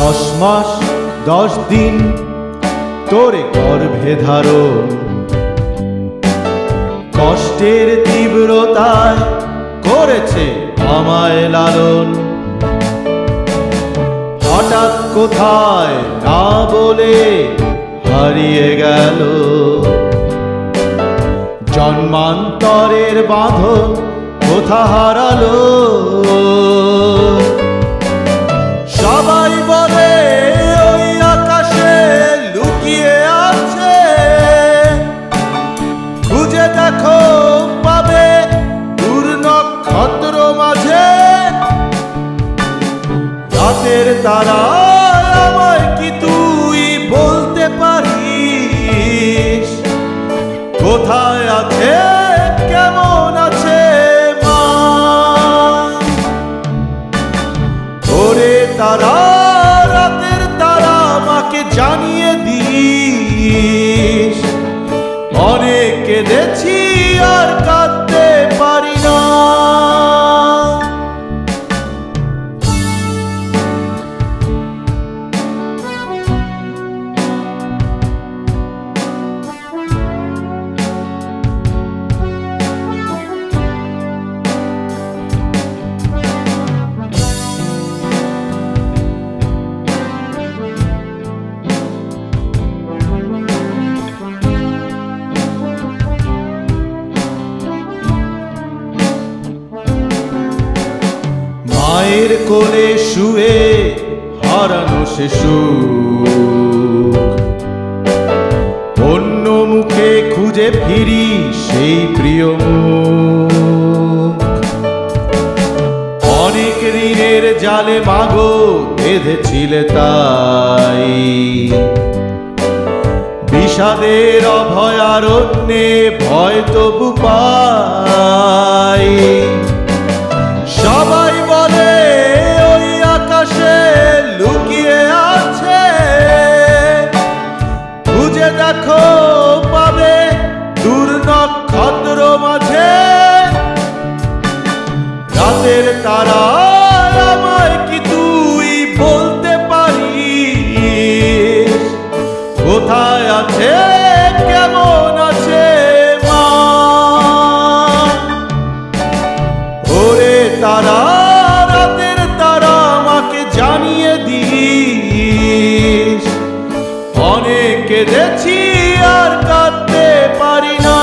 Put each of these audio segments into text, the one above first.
10 মাস 10 দিন তোরে গর্ভে ধারণ, কষ্টের তীব্রতায় করেছে আমায় লালন। হঠাৎ কোথায় না বলে হারিয়ে গেল, জন্মান্তরের বাঁধন কোথা হারালো। সবাই বলে ওই আকাশে লুকিয়ে আছে, খুঁজে দেখো পাবে দূর নক্ষত্র মাঝে। রাতের তারা আমায় কি তুই বলতে পারিস, কোথায় আছে কেমন আছে মা? ওরে তারা, রাতের তারা, মাকে জানিয়ে দিস, অনেক কেঁদেছি আর কাঁদতে পারি না। মায়ের কোলে শুয়ে হারানো সে সুখ, অন্য মুখে খুঁজে ফিরি সেই প্রিয় মুখ। অনেক ঋণের জালে মাগো বেঁধেছিলে তাই, বিষাদের অভয়ারণ্যে ভয় তবু পাই। সবাই বলে ওই আকাশে লুকিয়ে আছে, খুঁজে দেখো পাবে দূর নক্ষত্র মাঝে। রাতের তারা আমায় কি তুই বলতে পারিস, কোথায় আছে কেমন আছে মা? ওরে তারা, রাতের তারা, মাকে জানিয়ে দিস, অনেক কেঁদেছি আর কাঁদতে পারি না।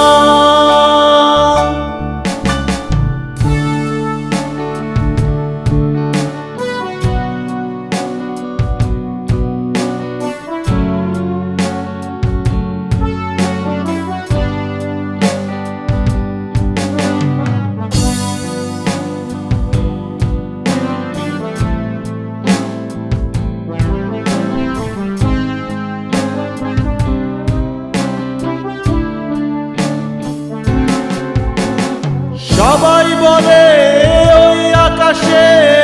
সবাই বলে ওই আকাশে